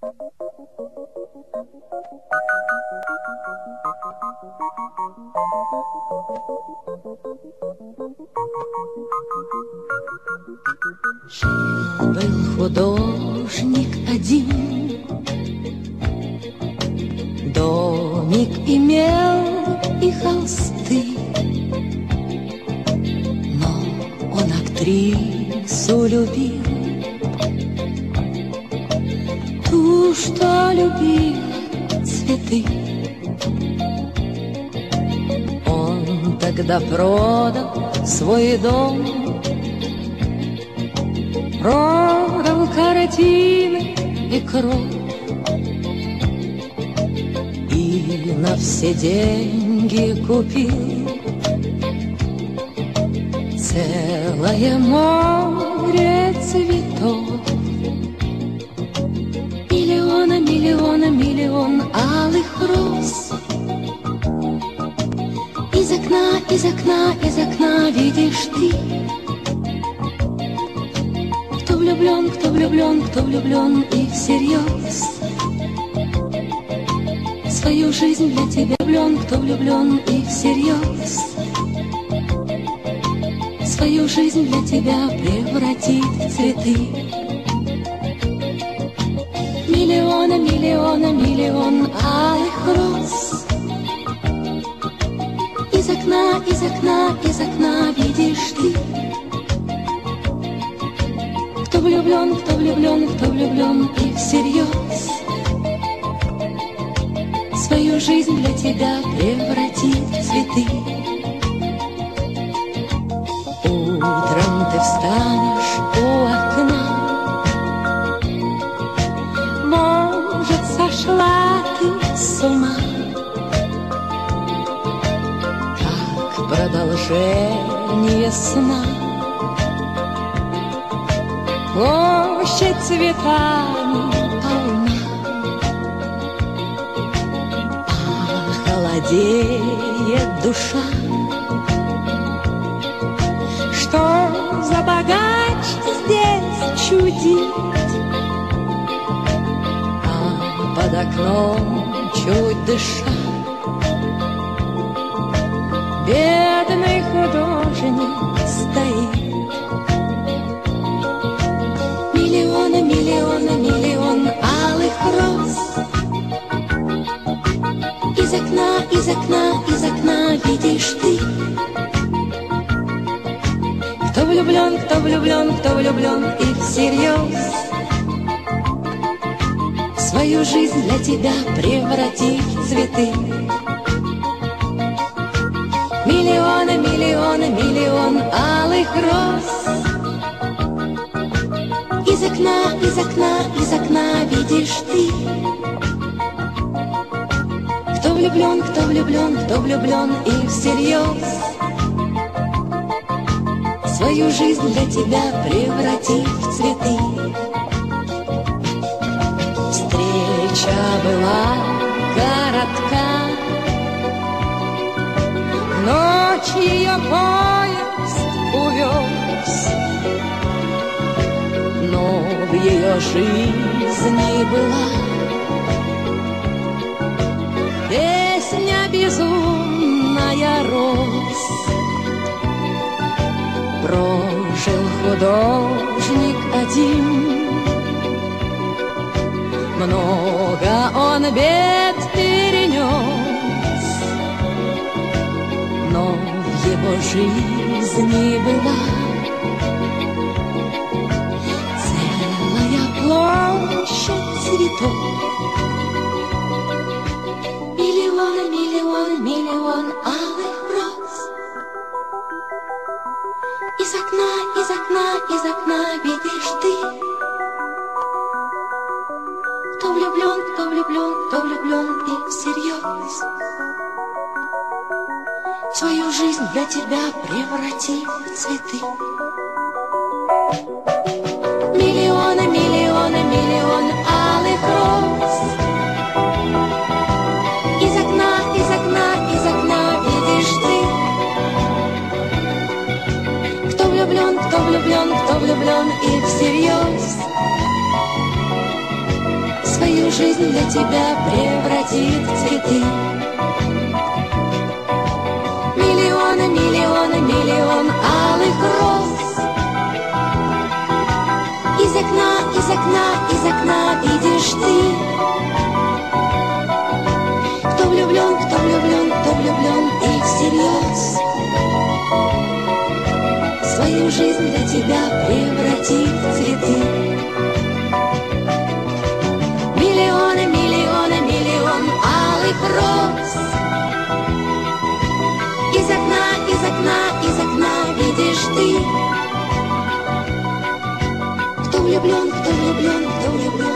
Жил-был художник один, домик имел и холсты, но он актрису любил, ту, что любила цветы. Он тогда продал свой дом, продал картины и кровь, и на все деньги купил целое море цветов. Миллиона, миллиона, миллион алых роз. Из окна, из окна, из окна видишь ты. Кто влюблен, кто влюблен, кто влюблен и всерьез. Свою жизнь для тебя влюблен, кто влюблен и всерьез. Свою жизнь для тебя превратит в цветы. Миллиона, миллиона, миллион алых роз. Из окна, из окна, из окна видишь ты. Кто влюблен, кто влюблен, кто влюблен и всерьез. Свою жизнь для тебя превратит в цветы. Утром ты встанешь у окна, может, сошла ты с ума, как продолжение сна. Площадь цветами полна, а холодеет душа. Что за богач здесь чудит, а под окном чуть дыша бедный художник стоит. Миллиона, миллиона, миллион алых роз. Из окна, из окна, из окна видишь ты. Кто влюблен, кто влюблен, кто влюблен и всерьез. Свою жизнь для тебя превратит в цветы. Миллиона, миллиона, миллион алых роз. Из окна, из окна, из окна видишь ты. Кто влюблен, кто влюблен, кто влюблен и всерьез. Свою жизнь для тебя превратит в цветы. Встреча была коротка, ночь ее поезд увез, но в ее жизни была песня безумная роз. Прожил художник один, много он бед перенес, но в его жизни была целая площадь цветов. Миллион, миллион, миллион алых роз. Из окна, из окна, из окна видишь ты. Кто влюблен, кто влюблен, кто влюблен и всерьез. Свою жизнь для тебя преврати в цветы. Миллионы, миллионы, миллион алых роз. Из окна, из окна, из окна видишь ты. Кто влюблен, кто влюблен, кто влюблен и всерьез. Свою жизнь для тебя превратит в цветы. Миллионы, миллионы, миллион алых роз. Из окна, из окна, из окна видишь ты. Кто влюблен, кто влюблен, кто влюблен и всерьез. Свою жизнь для тебя превратит в цветы. Миллионы, миллионы, миллион алых роз. Из окна, из окна, из окна видишь ты. Кто влюблен, кто влюблен, кто влюблен.